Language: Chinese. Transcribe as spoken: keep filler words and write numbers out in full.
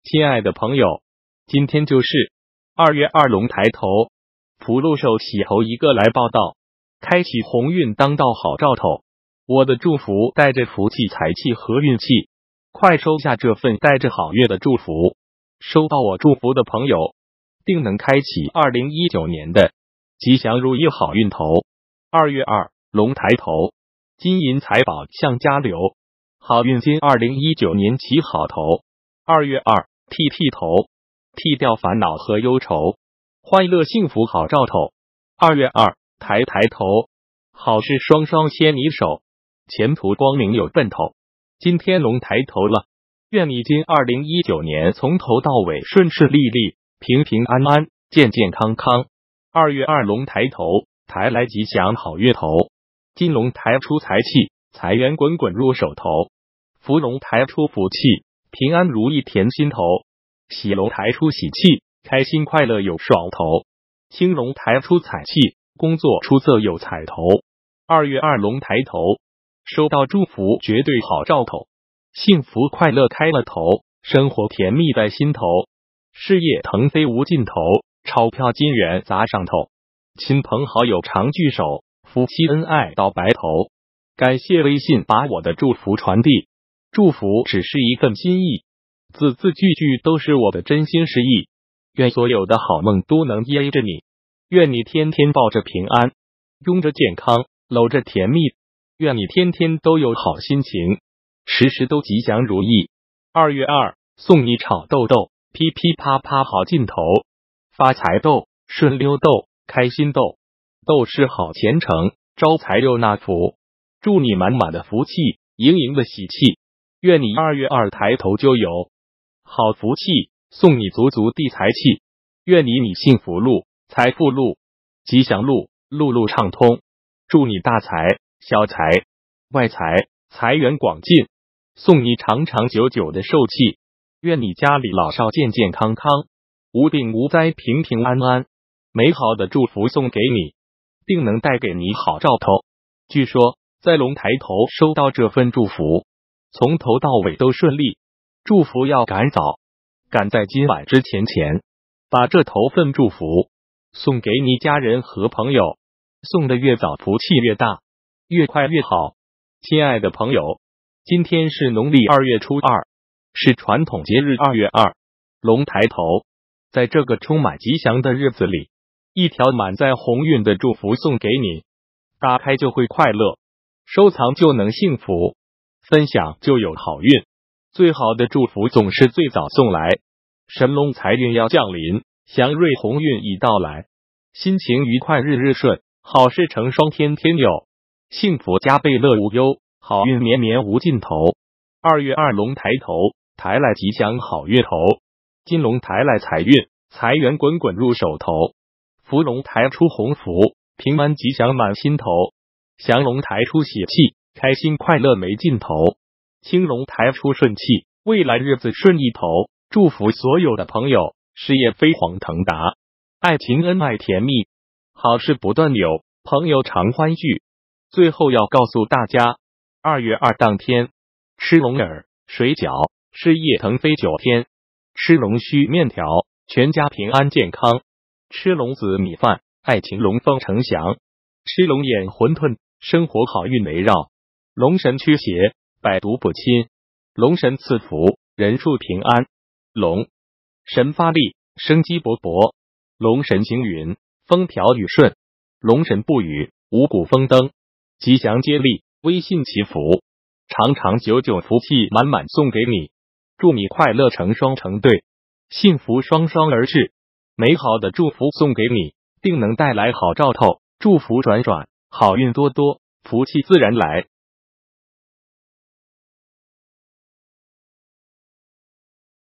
亲爱的朋友，今天就是二月二龙抬头，福禄寿喜猴一个来报道，开启鸿运当道好兆头。我的祝福带着福气、财气和运气，快收下这份带着好运的祝福。收到我祝福的朋友，定能开启二零一九年的吉祥如意好运头。二月二龙抬头，金银财宝向家流，好运金二零一九年起好头。二月二剃剃头，剃掉烦恼和忧愁，欢乐幸福好兆头。二月二抬抬头，好事双双牵你手，前途光明有奔头。今天龙抬头了，愿你今二零一九年从头到尾顺顺利利，平平安安，健健康康。二月二龙抬头，抬来吉祥好运头。金龙抬出财气，财源滚滚入手头。福龙抬出福气，平安如意甜心头。喜龙抬出喜气，开心快乐有爽头。青龙抬出彩气，工作出色有彩头。二月二龙抬头，收到祝福绝对好兆头。幸福快乐开了头，生活甜蜜在心头。事业腾飞无尽头，钞票金元砸上头。亲朋好友常聚首，夫妻恩爱到白头。感谢微信把我的祝福传递，祝福只是一份心意，字字句句都是我的真心实意。愿所有的好梦都能依着你，愿你天天抱着平安，拥着健康，搂着甜蜜。愿你天天都有好心情，时时都吉祥如意。二月二送你炒豆豆，噼噼啪啪好劲头。发财豆，顺溜豆，开心豆，豆是好前程，招财又纳福。祝你满满的福气，盈盈的喜气。愿你二月二抬头就有好福气，送你足足地财气。愿你你幸福路，财富路，吉祥路，路路畅通。祝你大财小财外财，财源广进，送你长长久久的寿气。愿你家里老少健健康康，无病无灾，平平安安。美好的祝福送给你，定能带给你好兆头。据说在龙抬头收到这份祝福，从头到尾都顺利。祝福要赶早，赶在今晚之前前，把这头份祝福送给你家人和朋友，送得越早福气越大，越快越好。亲爱的朋友，今天是农历二月初二，是传统节日二月二龙抬头。在这个充满吉祥的日子里，一条满载鸿运的祝福送给你，打开就会快乐，收藏就能幸福，分享就有好运。最好的祝福总是最早送来，神龙财运要降临，祥瑞鸿运已到来。心情愉快日日顺，好事成双天天有，幸福加倍乐无忧，好运绵绵无尽头。二月二龙抬头，抬来吉祥好运头。金龙抬来财运，财源滚滚入手头。福龙抬出鸿福，平安吉祥满心头。祥龙抬出喜气，开心快乐没尽头。青龙抬出顺气，未来日子顺意头。祝福所有的朋友事业飞黄腾达，爱情恩爱甜蜜，好事不断有，朋友常欢聚。最后要告诉大家，二月二当天吃龙耳、水饺，事业腾飞九天；吃龙须面条，全家平安健康；吃龙子米饭，爱情龙凤呈祥；吃龙眼馄饨，生活好运围绕；龙神驱邪，百毒不侵；龙神赐福，人畜平安；龙神发力，生机勃勃；龙神行云，风调雨顺；龙神不语，五谷丰登。吉祥接力，微信祈福，长长久久，福气满满送给你。祝你快乐成双成对，幸福双双而至。美好的祝福送给你，定能带来好兆头。祝福转转，好运多多，福气自然来。